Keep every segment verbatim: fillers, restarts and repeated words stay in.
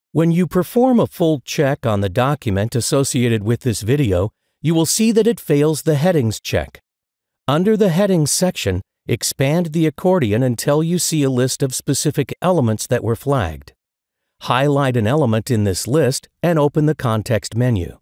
When you perform a full check on the document associated with this video, you will see that it fails the Headings check. Under the Headings section, expand the accordion until you see a list of specific elements that were flagged. Highlight an element in this list and open the context menu.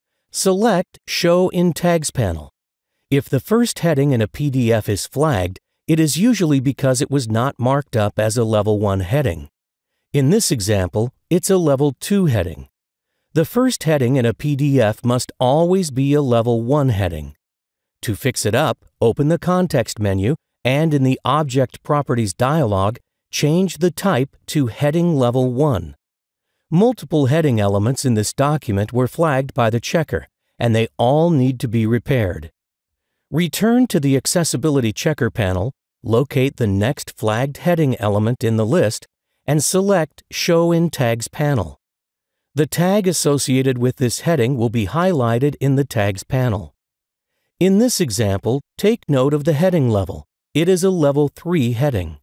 Select Show in Tags panel. If the first heading in a P D F is flagged, it is usually because it was not marked up as a Level one heading. In this example, it's a Level two heading. The first heading in a P D F must always be a Level one heading. To fix it up, open the Context menu and in the Object Properties dialog, change the type to Heading Level one. Multiple heading elements in this document were flagged by the checker, and they all need to be repaired. Return to the Accessibility Checker panel, locate the next flagged heading element in the list, and select Show in Tags panel. The tag associated with this heading will be highlighted in the Tags panel. In this example, take note of the heading level. It is a Level three heading.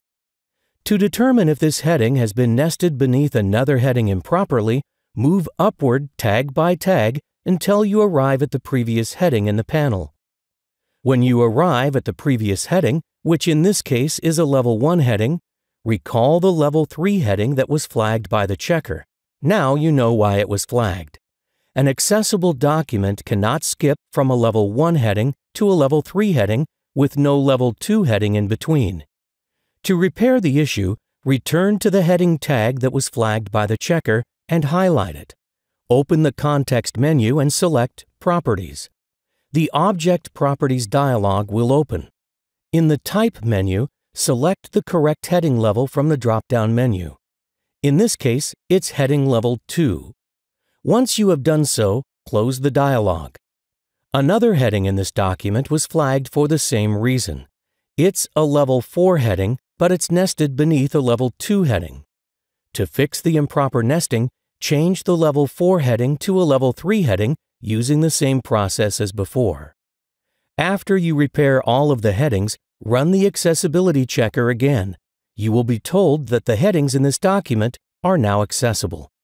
To determine if this heading has been nested beneath another heading improperly, move upward tag by tag until you arrive at the previous heading in the panel. When you arrive at the previous heading, which in this case is a Level one heading, recall the Level three heading that was flagged by the checker. Now you know why it was flagged. An accessible document cannot skip from a Level one heading to a Level three heading with no Level two heading in between. To repair the issue, return to the heading tag that was flagged by the checker and highlight it. Open the Context menu and select Properties. The Object Properties dialog will open. In the Type menu, select the correct heading level from the drop-down menu. In this case, it's Heading Level two. Once you have done so, close the dialog. Another heading in this document was flagged for the same reason. It's a Level four heading, but it's nested beneath a Level two heading. To fix the improper nesting, change the Level four heading to a Level three heading using the same process as before. After you repair all of the headings, run the Accessibility Checker again. You will be told that the headings in this document are now accessible.